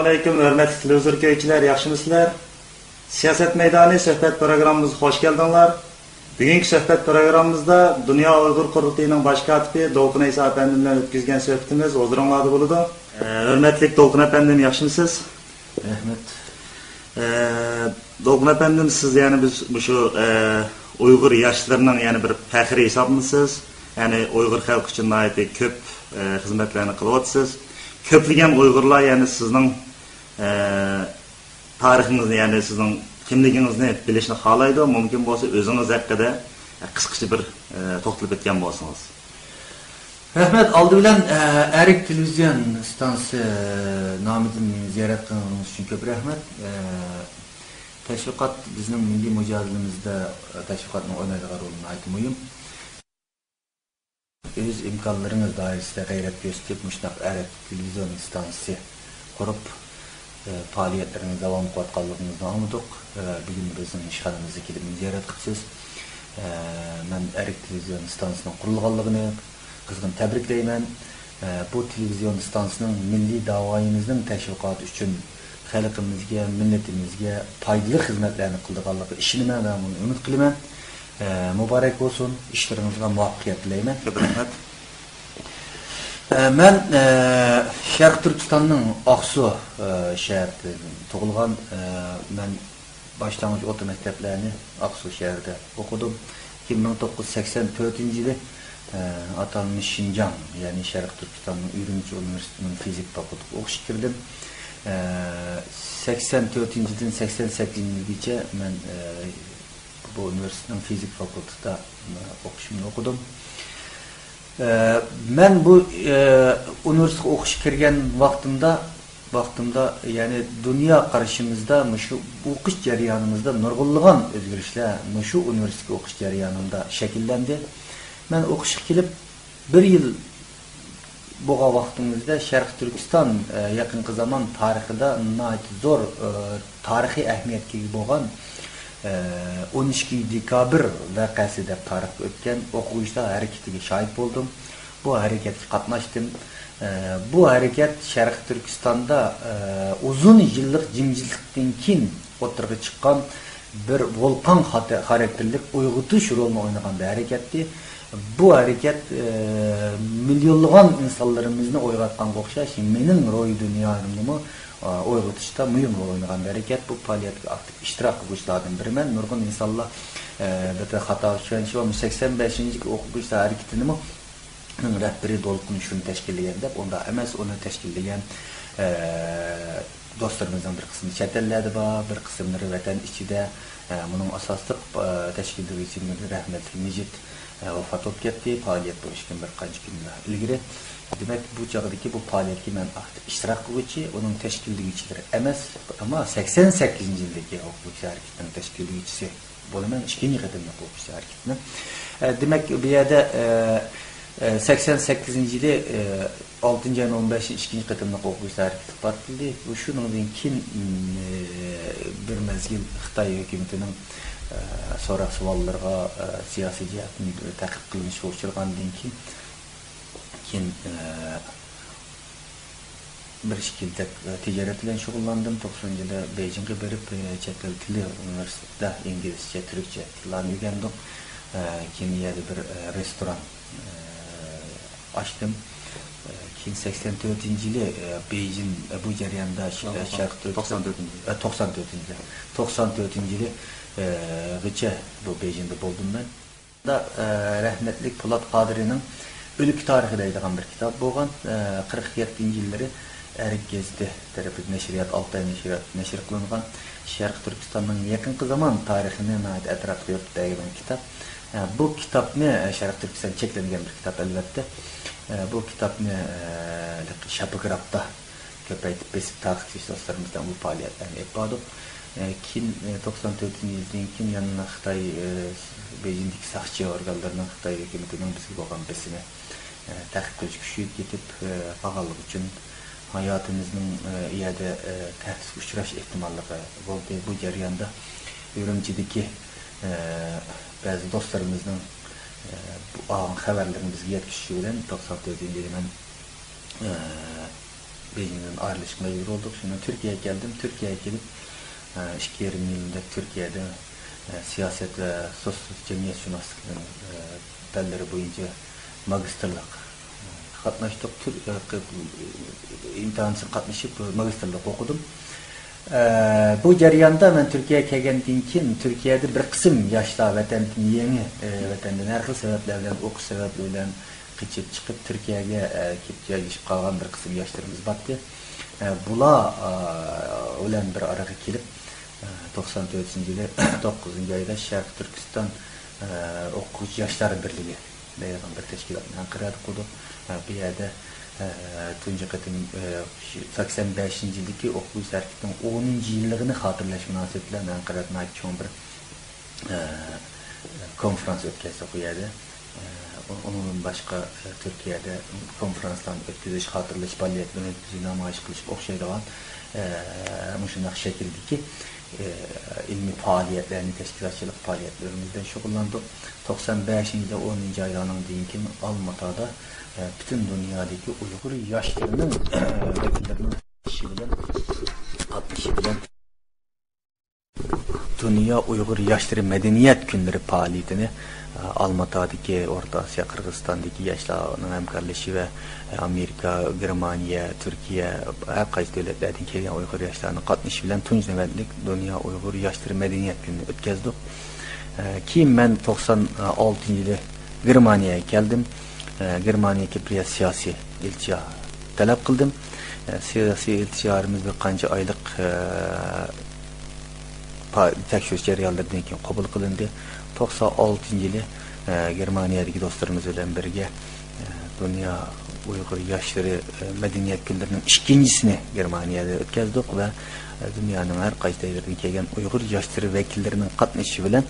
Assalamu alaykum, hörmətli televizor köykçülər, yaxşımısınızlar? Siyaset Meydanı söhbət proqramımıza xoş gəldinizlər. Bugünkü söhbət proqramımızda Dünya Uyğur Qurultayının baş katibi Dolqun İsa əfəndi bilan ötküzgən söhbətimiz huzurunuzda buludu. Hörmətli Dolqun əfəndim, yaxşımısınız? Rəhmət. Dolqun əfəndim, siz yəni biz bu şu Uyğur yaşlarının yəni bir fəxri hesabımısınız. Yəni Uyğur xalqı üçün aid köp xidmətlərini qılıbsınız. Köplügen Uygurlar yani sizin tarixinizni yani sizin kimliginizni bilishni xohlaydi. Mumkin bo'lsa o'zingiz haqida qisqacha bir to'xtalib o'tgan bo'lsangiz. Rahmat, oldi bilan Erik Televizyon stansi nomidan ziyorat qilganingiz uchun ko'p rahmat. Tashviqot bizning milliy mujohidatimizda tashviqotning o'ynaydigan rolini aytmayman. Öz imkanlarınız dairesinde gayret gösterip müşnak Erik Televizyon istansiyası kurup faaliyetlerine devam qılatqanlığınızdan anladık. Bugün bizim işxanamızda kelib ziyaret qilsiz. Ben Erik Televizyon istansiyasının qurulğanlığını qızgın təbrikleymen. Bu televizyon istansiyasının milli davayımızın təşviqatı üçün xalqimizga, milletimizga faydalı xizmetlerini qıldığanlığı işinime ve bunu ümit qiliman. Mübarek olsun, işlerinizden muvaffakiyet dileyim. Ben Şərq Türkistan'ın Aksu şehirde doğulgan. Ben başlangıç orta mekteplerini Aksu şehirde okudum. 1984 yılı atanmış Şinjan, yani Şərq Türkistan'ın Ürümçi Üniversitesi'nin fizik fakültesi okuş girdim. 84 yıldan 88 yılgacha ben bu üniversitenin fizik fakültesinde okuşumunu okudum. Ben bu üniversite okuş kirgen vaktimde yani dünya karşımızda şu okuş jarayonimizda nurg'unlagan o'zgarishlar şu üniversite okuş jarayonimda şekillendi. Ben okuş kelib bir yıl bu vaktimizde Şərq Türkistan yakın zaman tarixida zor tarihi ehemmiyetli bo'lgan 12 dekabr vakası deb tarix o'tgan o'quvchilar hareketiga şahit oldum. Bu hareketga qatnaştım. Bu hareket Şərq Türkistan'da uzun yıllık jimjitlikdan keyin o'tirg'i chiqqan bir volkan karakterlik uyg'otish rolini o'ynagan bir hareketti. Bu hareket milyonlagan insanlarımızı oyg'atqanga o'xshash mening ro'y dunyomni uyg'otishda mühim rol oynagan bir hareket. Bu faaliyetga aktif iştirak qiluvchilardan biriman. Nurg'un insonlar bitta xato tushunishi 85 o'quvchilar hareketini rahbari Dolqun shuni tashkillagan deb, unda emas, uni tashkillagan do'stlarimizdan bir qismi chet ellarda bor, bir qismlari vatan ichida. Bunun asosliq tashkillovchisi rahmatli Mijit vafot etib ketdi. Faaliyet bo'lishgan bir qancha kunlar ilgari. Demek bu çağdaki bu faaliyetki ben aktif iştirak kılıcı, onun teşkilliğiçileri emas ama 88. yıldaki okuvchi hareketinin teşkilliğicisi bulunan ikinci kademli okuvchi hareketinin. Demek bir yerde 88. yılı 6. ayın 15. ikinci kademli okuvchi hareketi partildi. Bu şunun için bir mezgil Xitay hükümetinin sonra suallarga siyasi cihatini takip kılmış oluşturgandan keyin bir şekilde ticaret bilen şug'ullandim. 90'da Beijing'e berip chet el tili üniversitede İngilizce, Türkçe tillarni o'rgandim. Keyin yerda bir restoran açtım. Keyin 84 yılı Beijing bu jarayonda Şərq 94 yılı gıça bu Beijing'de buldum ben. Da rahmetlik Polat Qadiri'nin Ölük tarihi deydiğen bir kitap bo'lgan. 47 yılları Erik Gezdi tarafı neşriyat, Altay neşriyat neşr kılıngan. Şərq Türkistan'ın yakın zaman tarihine ait etraflı yurtdaygan kitap. Bu kitapni Şərq Türkistan çeklengen bir kitap elbette. Bu kitapni Şapıgrap'ta köpeytip besip takipçi dostlarımızdan bu faaliyetlerini yapıyorduk. Kim 94 yıldan kim yanına Xitay Beijing'deki sakçı organlarının Xitay hükümetinin bizga bo'lgan besini takip qilish kuchayib ketib faqallik uchun hayotimizning iyada tahdidga uchrash ehtimolligi bo'ldi. Bu jarayonda Ürümchidagi ba'zi do'stlarimizning bu xabarlarini bizga yetkizishi bilan 94 yilda men Beijing'den ayrılışık mecbur olduk. Şimdi Türkiye'ye geldim. Türkiye'ye gelip 2,5 yılında Türkiye'de siyaset ve sosyal cemiyet şunaslıkların dalları boyunca magisterlik katlaştık. İmtihansız katlaşıp magisterlik okudum. Bu jarayonda ben Türkiye'ye kelgenden keyin Türkiye'de bir kısım yaşlar vatandan yeni vatandan her xil sebepler bilan o'qish sebebi bilan qichib chiqib Türkiye'ye kelib joylashib qolgan bir kısım yaşlarımız batdı. Bular bilan bir araga kelib 94-yili 9 ayda Sharq Turkiston o'quvchi yoshlar birligi degan bir tashkilotni Anqarada qurdik. Bu yerda tunji qatim 85-yildagi o'quv harakatining 10-yilligini xotirlash munosabati bilan Anqarada cho'ng bir konferans o'tkazdik bu yerda. Onun başka Türkiye'de konferanslarını ötkiziş, hatırlaş, faaliyetlerini ötkiziş, namayış kılış, okşaydıgan şunday şekildeki ilmi faaliyetlerini, teşkilatçılık faaliyetlerimizden şokullandık. 95-yilda 10. aylarının deyinkin Almatada bütün dünyadaki Uygur yaşlarının vekillerinin 60'ı bilen Dünya Uygur Yaşları Medeniyet Günleri faaliyetini Almata'daki, Orta Asya, Kırgızistan'daki yaşlarının hemkarlışı ve Amerika, Germaniya, Türkiye, her kayıt devletlerden kelgen Uygur yaşlarının katılışı bilen tunç nöbetlik Dünya Uygur Yaşları Medeniyet Günü'nü ötkazdık. Kim ben 96 yılı Germaniya geldim. Germaniya bir siyasi iltica talep kıldım. Siyasi ilticarımız bir kanca aylık tekşiriş jarayonlaridan keyin qabul qilindi. 96 yılı Germaniyadagi dostlarımız bilan birga Dünya Uygur Yaşları Medeniyet Günlerining ikkinchisini Germaniyada o'tkazdik ve dünyanın her qaysi yeridan kelgan Uygur yaşları vekillerining qatnashishi bilan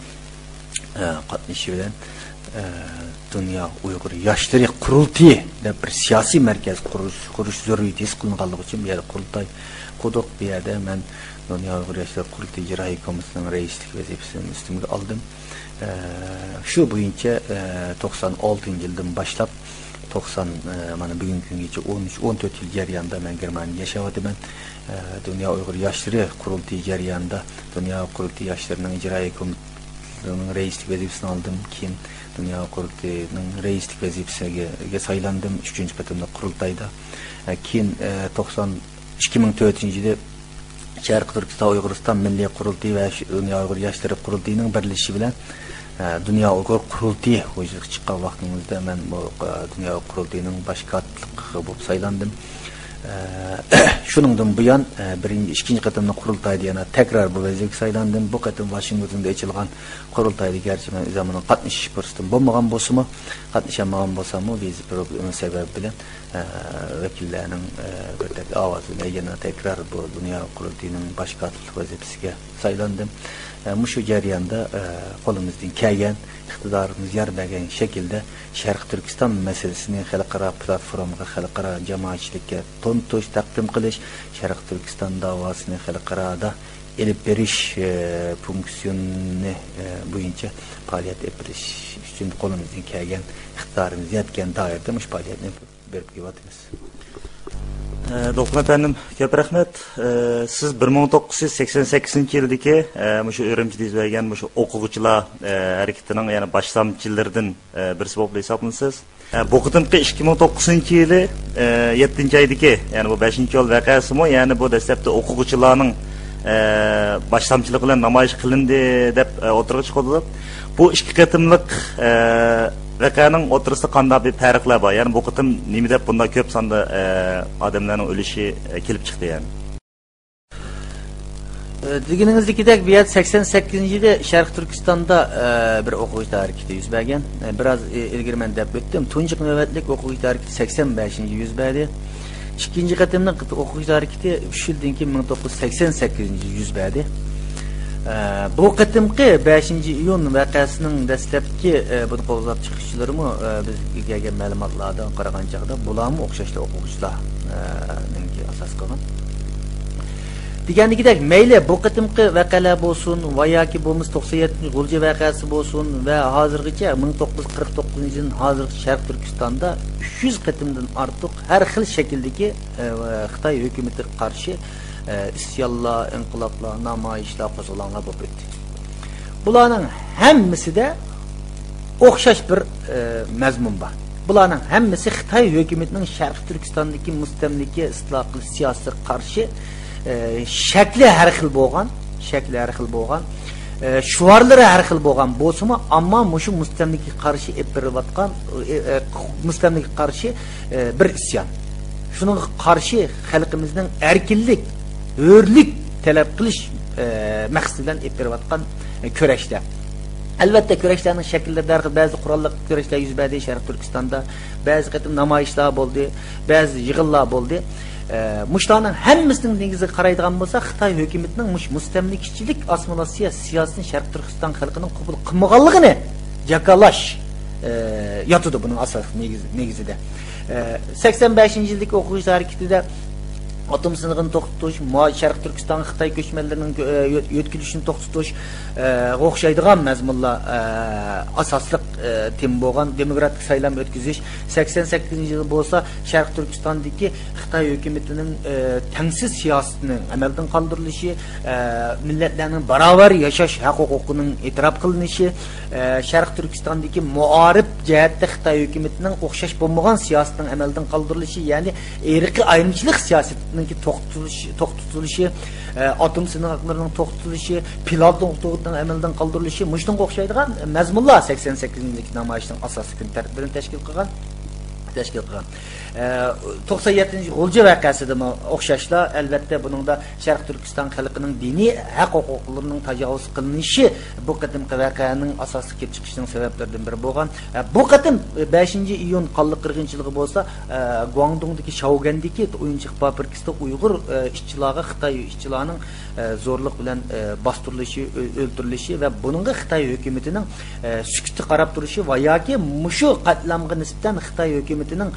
Dünya Uygur Yaşları Qurultayı deb bir siyasi merkez qurish zaruriyati his qilinganligi uchun bu yerda qurultay qurdik. Bu yerda men Dünya Uygur Yaşları Qurultayı icra komissiyanın reislik vazifasini üstümge aldım. Şu boyunca 96 yıldan başlap 90 mana bugünkü güngacha 13-14 yil jarayonida men Germaniyada yashayapman. Dünya Uygur Yaşları Qurultayı jarayonida Dünya Qurultayı Yaşlarının icra komissiyanın reislik vazifasini aldım. Keyin Dünya Qurultayı'nın reislik vazifasiga saylandım 3. qatimda qurultayda. Keyin 2004 yılı Sharq Turkiston Uyg'uriston Milliy Qurultayı ve Dünya Uygur Yaşları Qurultayı'nın birleşişi bilen Dünya Uygur Qurultayı o'ziga chiqqan vaqtimizda men bu Dünya Qurultayı'nın başkatlık bo'lib saylandım. Şuningdan buyon ikkinchi qatimda qurultayda yana tekrar bu vazifaga saylandim. Bu qatim Washingtonda ochilgan qurultayda gerçi men zamanın qatnashish fursatim bo'lmagan bo'lsa-mu, qatnashamagan bo'lsam-mu, viza problemi sebebi bilan vekillerinin avazıyla yana tekrar bu Dünya Qurultayı'nın başkatlık vazifasiga saylandım. Şu jarayonda qo'limizdan kelgan iqtidorimiz yer bergan şekilde Sharq Turkiston meselesini xalqaro platformaga, xalqaro jamoatchilikka to'ntuz taqdim qilish, Sharq Turkiston davosini xalqaroda elib berish funksiyoni bo'yicha faoliyat etirish uchun qo'limizdan kelgan iqtidorimiz yetgan doirada mush faoliyatni berib kelyapmiz. Doktor efendim, köp rahmet. Siz 1988 yıldaki şu Ürümçi'de izleyen şu okuvchilar hareketinin yani başlamçılardan birisi bulup hesaplanısınız. Bu kıtımki 2009 yılı 7. aydaki yani bu 5. yol vakası mı yani bu destekte okuvchilarning başlamçılığıyla namayış kılındı dep oturga çıkıldı. Bu iki kıtımlık Vakaning o'tirisida qanday bir farqlar bor? Yani bu qitim nima deb bunda ko'p sonda odamlarning o'lishi kelib chiqdi yani. Deginingizlikidek bu yer 88 yilda Sharq Turkistonda bir o'quvchi harakati yuz bergan. Biraz ilgari men deb o'tdim. Tunji navbatlik o'quvchi harakati 85 yilda yuz berdi. Ikkinchi qatimning o'quvchi harakati 3 yildan keyin 1988 yilda yuz berdi. Bu qatimqi 5 iyun vaqasining dastlabki bu qo'zg'ab chiqishlarimi bizga kelgan ma'lumotlardan qaragan chog'da bularmi o'xshashli o'quvchilarning asos qilgan. Degandagidek mayli bu qitimqi vaqalar bo'lsin va yoki bo'lmasa 97 G'ulji vaqasi bo'lsin va hozirgacha 1949-yildan hozirgi Sharq Turkistonda 300 qitimdan ortiq har xil shakldagi Xitoy hukumatiga qarshi isyonlar, inqiloblar, namoyishlar qo'zg'alganlar bo'lib o'tdi. Bularning hammasida o'xshash bir mazmun bor. Bularning hammasi Xitoy hukumatining Sharq Turkistondagi mustamlika isloh qilish siyosatiga qarshi shakli har xil bo'lgan, shuarlari har xil bo'lgan bo'lsa-mu, ammo mushu mustamlikaga qarshi berayotgan mustamlikaga qarshi bir isyon. Shuning qarshi xalqimizning erkinlik, hurlik talab qilish maqsadidan berayotgan kurashda. Albatta kurashlarning shakllarida ba'zi qurolli kurashlar yuz berdi Sharq Turkistonda, ba'zi qatim namoyishlar bo'ldi, ba'zi yig'inlar bo'ldi. Muşlarning hammasining negiziga qaraydigan bo'lsa, Xitoy hukumatining mustamlikachilik assimilyatsiya siyosatini Sharq Turkiston xalqining qabul qilmaganligini jakalash yotadi buning asosiy negizida. 85-yildagi o'quv harakatida atom sınıgını to'xtatish, Sharq Turkiston Xitoy ko'chmanlarining yo'tkilishini to'xtatish o'xshaydigan mazmunlar asosliq tem bo'lgan demokratik saylam o'tkazish. 88-yil bo'lsa Sharq Turkistondagi Xitoy hukumatining tangsiz siyosatining amaldan qoldirilishi, millatlarning barobar yashash huquqining e'tirof qilinishi, Sharq Turkistondagi muarif jihatda Xitoy hukumatining o'xshash bo'lmagan siyosatining amaldan qoldirilishi, ya'ni irqiy ayrimchilik siyosati to'xtatilishi, atom sınıqlarının to'xtatilishi, pilot to'xtatilishi amaldan qoldirilishi, mushunga o'xshaydigan mazmunlar 88-yildagi namoyishning asosiy kun tartibini tashkil qilgan. 97 G'ulji vaqasida o'xshashlar, albatta buningda Sharq Turkiston xalqining diniy haq-huquqlarining tajovuz qilinishi bu qatimqi vaqaning asosiy kelib chiqishining sabablaridan biri bo'lgan. Bu qatim 5-iyun qonli qirg'inchiligi bo'lsa, Guangdongdagi Shaogandagi o'yinchiq fabrikasida Uyg'ur ishchilarga Xitoy ishchilarining zo'rlik bilan bostirilishi, o'ldirilishi va buningga Xitoy hukumatining sukutga qarab turishi va yoki mushu qatlamga nisbatan Xitoy hukumatining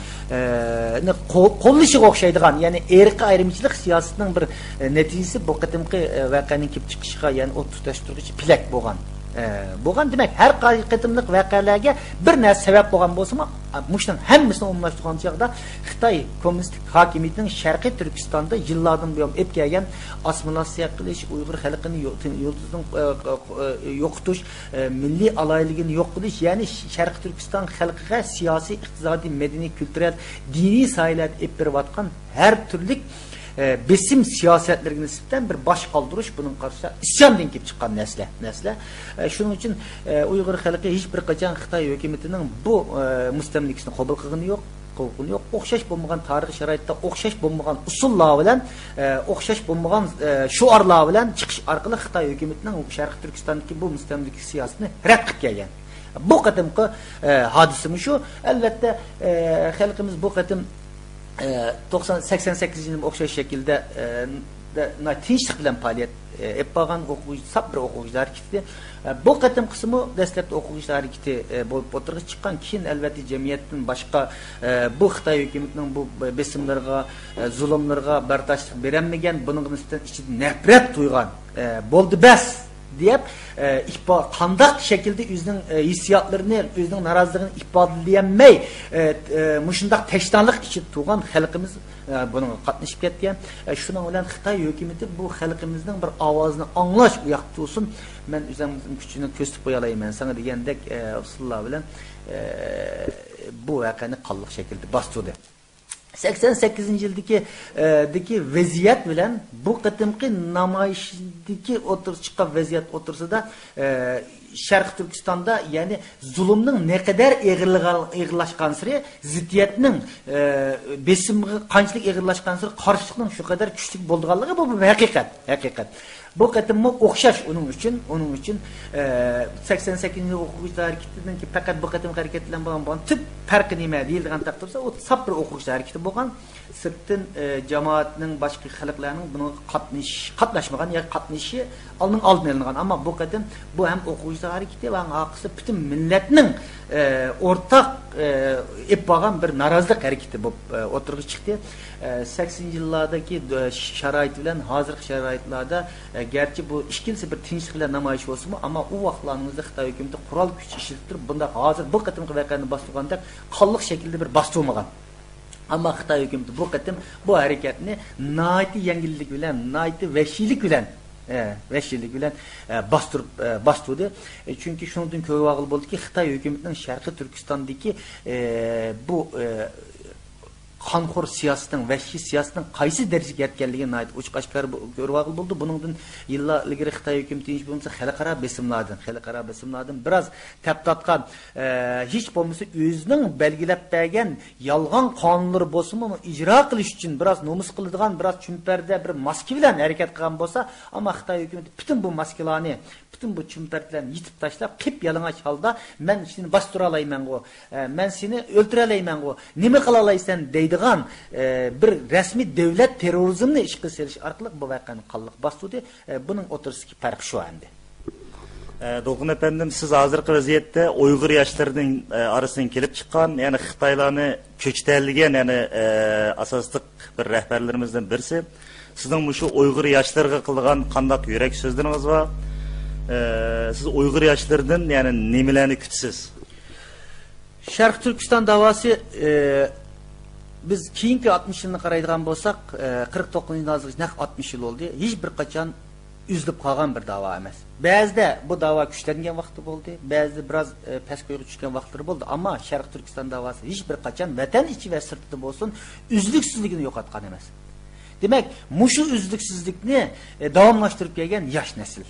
qo'llashiga o'xshaydigan, ya'ni irqiy ayrimchilik siyosatining bir natijasi bu qatimqi vaqaning kelib chiqishiga, ya'ni o't tutashtiruvchi pilak bo'lgan. Demak, har qatimliq vaqalarga bir narsa sabab bo'lgan bo'lsa-mu, mushning hammasini umumlashtirgan chog'da Xitoy kommunistik hokimiyatining Sharqiy Turkistonda yillardan buyon olib kelgan assimilyatsiya qilish, Uyg'ur xalqini yurtidan yo'qotish, milliy alayligini yo'q qilish, ya'ni Sharqiy Turkiston xalqiga siyosiy, iqtisodiy, madaniy, kultural, diniy sohalarda olib berayotgan har turli besim siyosatlarga nisbatan bir bosh qoldirish, buning qarshida isyondan kelib chiqqan nasla. Shuning uchun Uyg'ur xalqi hech bir qachon Xitoy hukumatining bu mustamlikasini qabul qilgani yo'q. O'xshash bo'lmagan tarixiy sharoitda o'xshash bo'lmagan usullar bilan, o'xshash bo'lmagan shuarlar bilan chiqish orqali Xitoy hukumatining Sharq Turkistondagi bu mustamlika siyosatini rad qilib kelgan. Bu qatimqi hodisami shu. Albatta xalqimiz bu qatim 88-yilga o'xshash shaklda tinchlik bilan faoliyat olib borgan sabr o'quvchilar harakati. Bu qatim qismi dastlabki o'quvchilar harakati bo'lib o'tirib chiqqan, keyin albatta jamiyatdan boshqa bu Xitoy hukumatining bu besimlarga, zulmlarga bardoshlik berolmagan, buning nisbatan ichida nafrat to'ygan bo'ldi bas deb qandaq shaklda o'zining hissiyotlarini, o'zining noroziligini ifodalayolmay mushundaq tashtonlik ichida turgan xalqimiz bunga qatnashib ketgan. Shuning bilan Xitoy hukumati bu xalqimizning bir ovozini anglash u yoqda tursin, men o'zimning kuchini ko'rsatib qo'ya olaman sana degandek usullar bilan bu voqeani qonliq shaklda bostirdi. 88-yildagi vaziyat bilan bu qatimqi namoyishdagi chiqqan vaziyat o'tirsida Sharq Turkistonda, ya'ni zulmning ne qadar ig'irlashgan sari, ziddiyatning besimga qanchalik ig'irlashgan sari qarshilikning shu qadar kuchli bo'lganligi bu haqiqat. Bu qatimmi o'xshash uning uchun 88 o'quvchilar harakatidan ki faqat bu qatim harakat bilan bo'lgan tip farqi nima deyilgan taqdirda o sap bir o'quvchilar harakati bo'lgan. Sirtdan jamoatning boshqa xalqlarning buni qatnashmagan yoki qatnashishi oldin olingan. Ammo bu qatim bu ham o'quvchilar harakati va haqisi butun millatning o'rtaq ep bo'lgan bir norozilik harakati bo'lib o'tirib chiqdi. 80-yillardagi sharoit bilan hozirgi sharoitlarda garchi bu ikkinchisi bir tinchlik bilan namoyish bo'lsa-mu, ammo u vaqtlarimizda Xitoy hukumati qurol kuch ishlatib bunda hozir bu qatimki voqeani bostirganda qonliq shaklda bir bostirmagan. Ammo Xitoy hukumati bu qatim bu harakatni noiti yengillik bilan, noiti vahshiylik bilan bostirdi. Chunki shundan ko'rib bo'ldiki, Xitoy hukumatining Sharqiy Turkistondagi bu qonxo'r siyosatning, vahshiy siyosatning qaysi darajaga yetganligini aytib ochiq-oshkor ko'rib bo'ldi. Buningdan yillar ilgari Xitoy hukumati hech bo'lmasa xalqaro besimlardan biroz tap tatgan, hech bo'lmasa o'zining belgilab bergan yolg'on qonunlari bo'lsa-mu, ijro qilish uchun biroz nomus qiladigan, biroz chumparda bir maska bilan harakat qilgan bo'lsa, ammo Xitoy hukumati butun bu maskalarni, butun bu chumparlarni yitib tashlab, qip yalang'och holda men seni bostirib olayman-ku, men seni o'ltira olayman-ku, nima qila olaysan deydigan bir rasmiy davlat terrorizmni ishga solish orqali bu voqeani qonliq bostirdi. Buning o'tirishki farqi shu endi. Dolqun efendim, siz hozirgi vaziyatda Uyg'ur yoshlarining orasidan kelib chiqqan, ya'ni Xitoylarni ko'chitadigan, ya'ni asosliq bir rahbarlarimizdan birisi. Sizning shu Uyg'ur yoshlariga qilgan qanday yurak so'zlaringiz bor? Siz Uyg'ur yoshlaridan ya'ni nimalarni kutasiz? Sharq Turkiston davosi biz keyingi 60 yilni qaraydigan bo'lsak, 49-yil naq 60 yil bo'ldi. Hech bir qachon üzülüp qolgan bir davo emas. Ba'zida bu davo kuchlangan vaqti bo'ldi, ba'zida biroz pastga tushgan vaqtlari bo'ldi, ammo Sharq Turkiston davosi hech bir qachon vatan ichi va sirtida bo'lsin, uzluksizligini yo'qotgan emas. Demak, mushu uzluksizlikni davomlashtirib kelgan yosh nasil.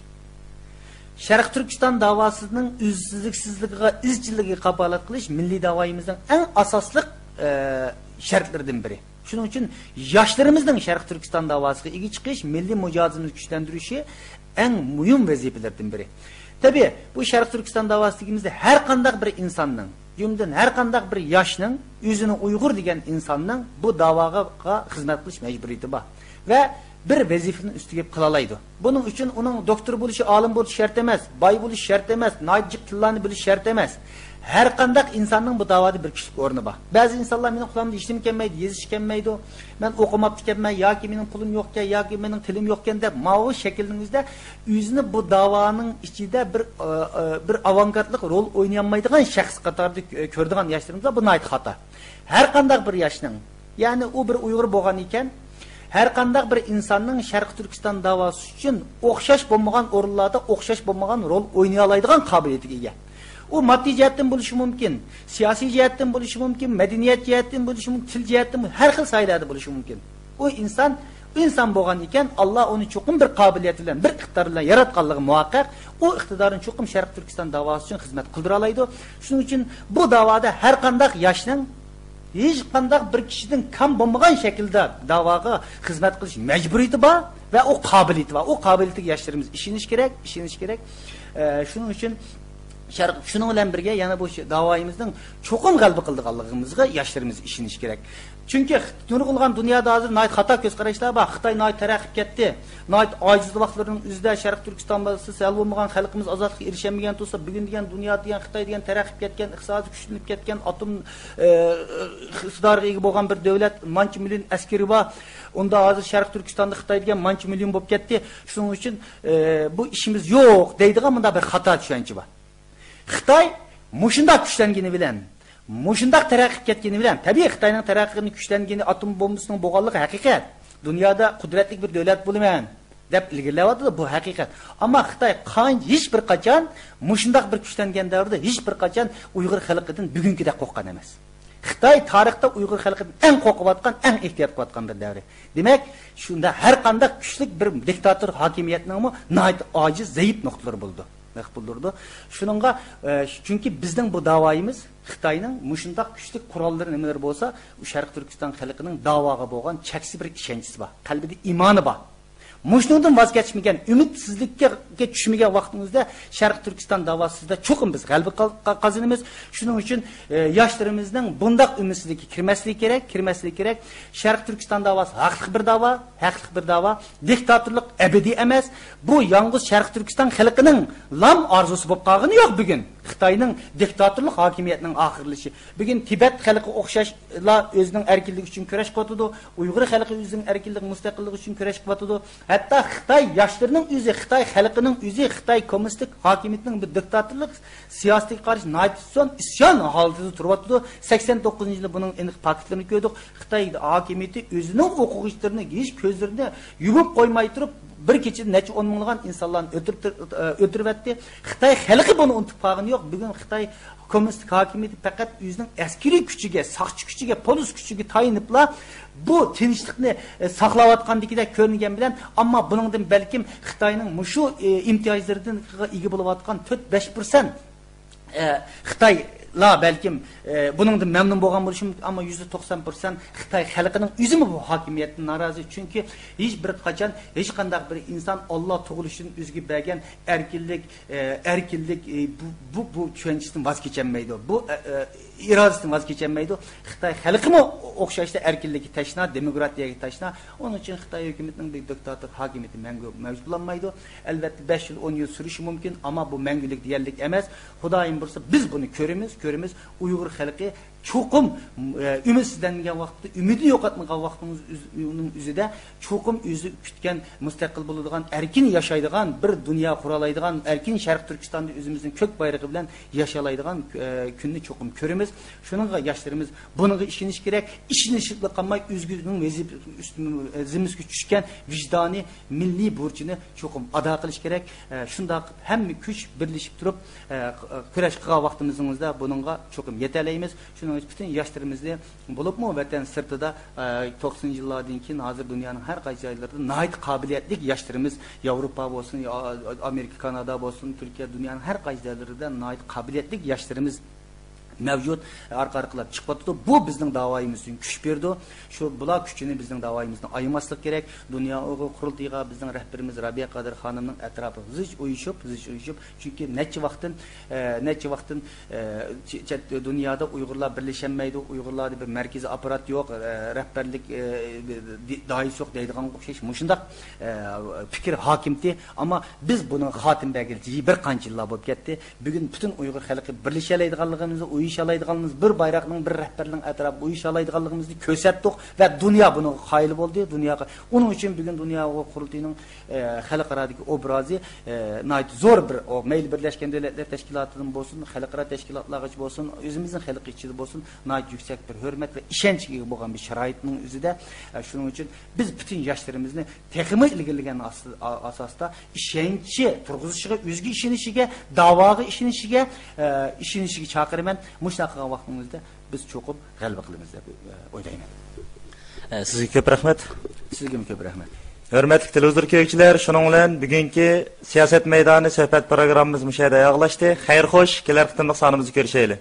Sharq Turkiston davosining uzluksizligiga, izchilligiga qapolat qilish milliy davoyimizning eng asosli shartlaridan biri. Shuning uchun yoshlarimizning Sharq Turkiston davosiga ega chiqish, milliy mujozimizni kuchlantirishi eng muhim vazifalardan biri. Tabii bu Sharq Turkiston davosigimizda har qanday bir insonning, jumladan har qanday bir yoshning o'zini Uyg'ur degan insonning bu davoga xizmat qilish majburiyati bor va bir vazifani ustiga qila oladi. Buning uchun uning doktor bo'lishi, olim bo'lishi shart emas, boy bo'lishi shart emas, nojiq tillarni bilishi shart emas. Her qanday insonning bu davoda bir kishilik o'rni bor. Ba'zi insonlar meni qulamda ishlim kelmaydi, yezish kelmaydi, men o'qimabdi kelmay yoki mening pulim yo'qkan yoki mening tilim yo'qkan deb ma'lum shaklingizda o'zini bu davoning ichida bir avangardlik rol o'ynayolmaydigan shaxs qatorida ko'radigan yoshlarimiz bu nayt xato. Har qanday bir yoshning, ya'ni u bir Uyg'ur bo'lgan ekan, her qanday bir insonning Sharq Turkiston davosi uchun o'xshash bo'lmagan o'rinlarda o'xshash bo'lmagan rol o'ynay oladigan qobiliyatiga ega. O maddi jihatdan bo'lishi mumkin, siyosiy jihatdan bo'lishi mumkin, madaniyat jihatdan bo'lishi mumkin, til jihatdan har xil saylarda bo'lishi mumkin. O inson bo'lgan ekan, Alloh uni cho'qim bir qobiliyat bilan, bir iqtidor bilan yaratganligi muhaqqaq, o iqtidorini cho'qim Sharq Turkiston davosi uchun xizmat qildira oladi. Shuning uchun bu davoda har qanday yoshning hech qanday bir kishidan kam bo'lmagan shaklda davoga xizmat qilish majburiyati bor va o qobiliyati bor. O qobiliyatiga yoshlarimiz ishonish kerak. Shuning uchun şunun bilan birga yana bu davoyimizning cho'qim g'alaba qildiganligimizga yoshlarimiz ishonish kerak. Chunki nurg'ulgan dunyoda hozir nayt xato ko'z qarashlar bor. Xitoy nayt taraqqiyot ketdi. Nayt ojiz vaqtlarining o'zida Sharq Turkiston bo'lsa, sal bo'lmagan xalqimiz ozodlikka erishamagan bo'lsa, bugun degan dunyo degan Xitoy degan taraqqiyot ketgan, iqtisodiy kuchlanib ketgan, atom iqtidoriga ega bo'lgan bir davlat, mancha million askari bor. Unda hozir Sharq Turkistonda Xitoy degan mancha million bo'lib ketdi. Shuning uchun bu ishimiz yo'q deydigan bunda bir xato tushuncha bor. Xitoy mushundaq kuchlangani bilan, mushundaq taraqqiyot ketgani bilan, tabiiy Xitoyning taraqqiyotini kuchlangani atom bombasining bo'lganligi haqiqat. Dunyoda qudratli bir davlat bo'laman deb ilgirlayapti, bu haqiqat. Ammo Xitoy hech bir qachon mushundaq bir kuchlangan davrda hech bir qachon Uyg'ur xalqidan bugungidek qo'rqqan emas. Xitoy tarixda Uyg'ur xalqidan eng qo'rqayotgan, eng ehtiyot qilayotgan bir davr. Demak, shunda har qanday kuchli bir diktator hokimiyatning nihoyat ojiz, zaif nuqtalari bo'ldi. Shuningga chunki bizning bu davoyimiz Xitoyning mushundaq kuchli qurollari nimalar bo'lsa, u Sharq Turkiston xalqining davoga bo'lgan cheksiz bir ishonchi bor, qalbida iymoni bor. Muşnundan vaz keçmegen, ümitsizlikке düşmegen vaqtimizda Sharq Turkiston davasida cho'qim biz g'alaba qozonamiz. Shuning uchun yoshlarimizning bundaq ümitsizlikka kirmasligi kerak. Sharq Turkiston davası haqliq bir dava, diktatorlik ebedi emas. Bu yalnız Sharq Turkiston xalqining lam arzusi bo'lib qolgani yo'q bugun. Xitoyning diktatorlik hokimiyatining oxirlashi. Bugun Tibet xalqi o'xshashlar o'zining erkinligi uchun kurash qilyapti. Uyg'ur xalqi o'zining erkinlik, mustaqillik uchun kurash qilyapti. Hatto Xitoy yoshlarining o'zi, Xitoy xalqining o'zi Xitoy kommunistik hokimiyatining bir diktatorlik siyosatiga qarshi naytson isyon holatida turyapti. 89-yilda buning aniq faktlarini ko'rdik. Xitoy hokimiyati o'zining o'quvchilarini hech ko'zlarini yumib qo'ymay turib bir kechada necha 10 minglagan insonlarni o'tiribdi. Xitoy xalqi buni unutib qolgani yo'q. Bugun Xitoy kommunistik hokimiyati faqat o'zining askariy kuchiga, soqchi kuchiga, polis kuchiga tayinibla bu tinchlikni saqlayotgandagida ko'ringan bilan, ammo buningdan balkim Xitoyning mushu imtiyozlaridan ega bo'layotgan 4-5% Xitoy la balkim buningdan memnun bo'lgan bo'lishi mumkin, ammo %90% Xitoy xalqining o'zimi bu hokimiyatdan norozi. Chunki hech bir qachon hech qanday bir inson Alloh tug'ilishidan o'ziga bergan erkinlik bu tushunchasidan voz kechmaydi. Bu irodasidan voz kechmaydi. Xitoy xalqimi o'xshashda erkinlikka tashna, demokratiyaga tashna. Onun uchun Xitoy hukumatining bir diktator hokimiyati mavjud bo'lmaydi. Albatta 5 yil, 10 yil surishi mumkin, ammo bu mangulik deyarlik emas. Xudoyim bo'lsa biz buni ko'ramiz. Uyg'ur xalqi cho'qim umidsizlangan vaqtda, umidi yo'qotmagan vaqtimizning o'zida cho'qim o'zi kutgan mustaqil bo'ladigan, erkin yashaydigan bir dunyo quralaydigan, erkin Sharq Turkistonda o'zimizning ko'k bayrog'i bilan yashalaydigan kunni cho'qim ko'ramiz. Shuningga yoshlarimiz buniga ishonish kerak. Ishonishib qolmay o'zgining zimmisga tushgan vijdoniy milliy burchini cho'qim ado qilish kerak. Shundoq hamma kuch birlashib turib kurash qilgan vaqtimizda buningga cho'qim yetalaymiz. Shuning uchun bütün yoshlarimizni bo'libmi vatan sirtida 90-yillardan keyin hozir dunyoning har qaysi joylarida nayt qobiliyatli yoshlarimiz Yevropa bo'lsin, Amerika, Kanada bo'lsin, Turkiya, dunyoning har qaysi joylarida nayt qobiliyatli yoshlarimiz mevcut arqalab chiqyapti. Bu bizning davoyimiz uchun kuch berdi. Shu bular kuchini bizning davoyimizdan ayırmaslik kerak. Dunyo Uyg'ur qurultiyiga bizning rahbarimiz Rabiya Qadir xonimning atrofida zich uyushib, chunki necha vaqtdan dunyoda Uyg'urlar birlashamaydi. Uyg'urlarda bir markaziy apparat yo'q, rahbarlik doirasi yo'q deydigan o'xshash mushundaq fikr hokimdi. Ammo biz buni xotim bergilji bir qancha yillar bo'lib ketdi. Bugun butun Uyg'ur xalqi birlashalaydiganligimizni, uyushalaydiganimiz, bir bayroqning, bir rahbarning atrofida uyushalaydiganligimizni ko'rsatdik va dunyo buni qoyil bo'ldi. Dunyoga uning uchun bugun dunyo qurultiyining xalqarodagi obrazi nayt zo'r bir mayli birlashgan davlatlar tashkilotidan bo'lsin, xalqaro tashkilotlarga bo'lsin, o'zimizning xalqi ichida bo'lsin, nayt yuksak bir hurmat va ishonchga bo'lgan bir sharoitning o'zida. Shuning uchun biz butun yoshlarimizni texmi ilgirlagan asosda ishonchi turg'izishiga, o'zga ishonishiga, da'voga ishonishiga chaqiraman. Mushtaqqa vaqtimizda biz cho'qib g'alaba qilamiz deb o'ylayman. Sizga ko'p rahmat. Sizga ko'p rahmat. Hörmətli televizor ko'ruvchilar, shuning bilan bugungi siyosat maydoni suhbat programmamiz mushayda oyoqlashdi. Xayr xo'sh, kelar qitimliq sonimizni ko'rishaylik.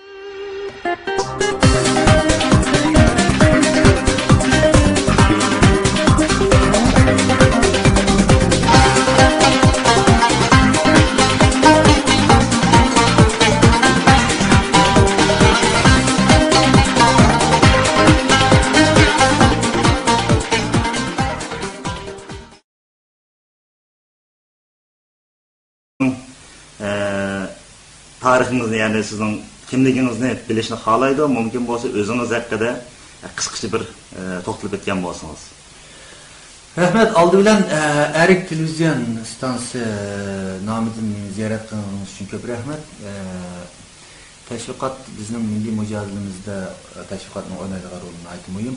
Tarixingizni, ya'ni sizning kimligingizni bilishni xohlaydi, mumkin bo'lsa o'zingiz haqida qisqacha bir to'xtalib o'tgan bo'lsangiz. Rahmat, oldi bilan Erik televizion stansiya nomidan ziyorat qilganingiz uchun ko'p rahmat. Tashviqot bizning milliy mujohidatimizda tashviqotning o'ynaydigan rolini aytib muhim.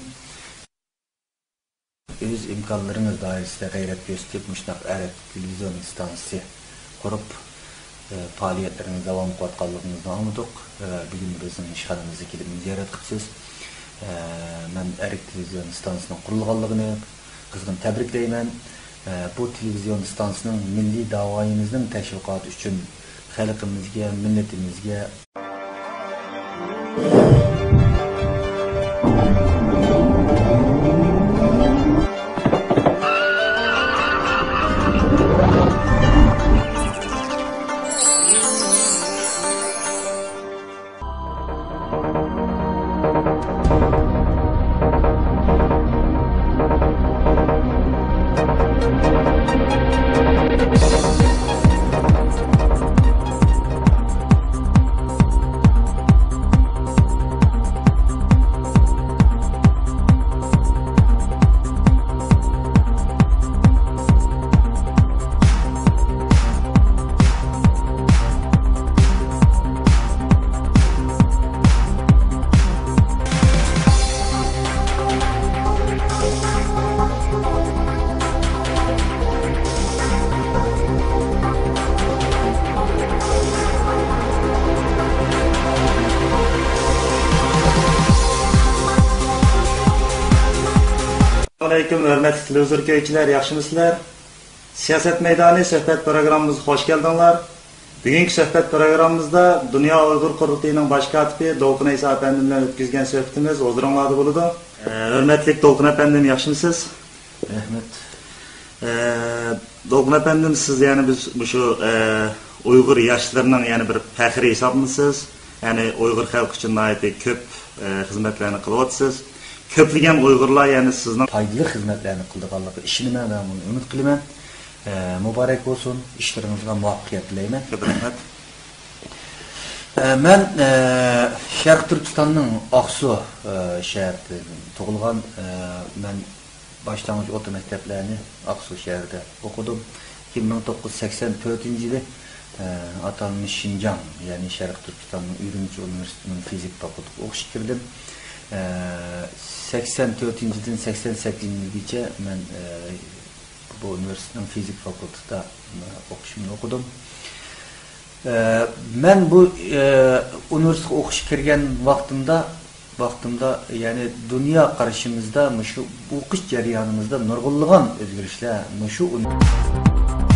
O'z imkonlaringiz doirasida g'ayrat ko'rsatib, mushtaq Erik televizion stansiya qurib faaliyetleriniz devam qilganligingizni anladık. Bugün bizim ishxonamizga kelib ziyorat qilibsiz. Men Erik televizion stansiyasining qurilganligini qizg'in tabriklayman. Bu televizion stansiyasining milliy davoyimizning tashviqoti uchun xalqimizga, millatimizga Aleyküm, hürmetli televizyon köyçiler, yaxşımısınızlar? Siyaset Meydanı söhbet programımıza hoş geldinler. Bugünkü söhbet programımızda Dünya Uygur Kurultayı'nın baş katibi Dolkun Eysa Efendimle ötküzgen söhbetimiz ozdurumladı buludu. Hürmetli Dolkun Efendim, yaxşımısınız? Rahmet. Dolkun Efendim, siz yani biz bu şu Uygur yaşlarının yani bir fəxri hesabımısınız. Yani Uygur halkı için ait köp hizmetlerini kılıvatsınız. Köplügen Uygurlar yani sizden Faydalı hizmetlerini kıldık Allah'a. İşini ben bunu ümit kılıyorum. Mübarek olsun. İşlerinizden muvaffakiyet dileyim. Ben Şərq Türkistan'ın Aksu şehirde doğulgan. Ben başlangıç orta mekteplerini Aksu şehirde okudum. 1984 yılı atanmış Şinjan yani Şərq Türkistan'ın Ürümçi Üniversitesi'nin fizik fakültesi okuş girdim. 84 yıldan 88 yılgacha ben bu üniversitenin fizik fakültesinde okuşumunu okudum. Ben bu üniversite okuş kirgen vaxtımda yani dünya karşımızda şu okuş jarayonimizda nurgulluğun özgürlükler şu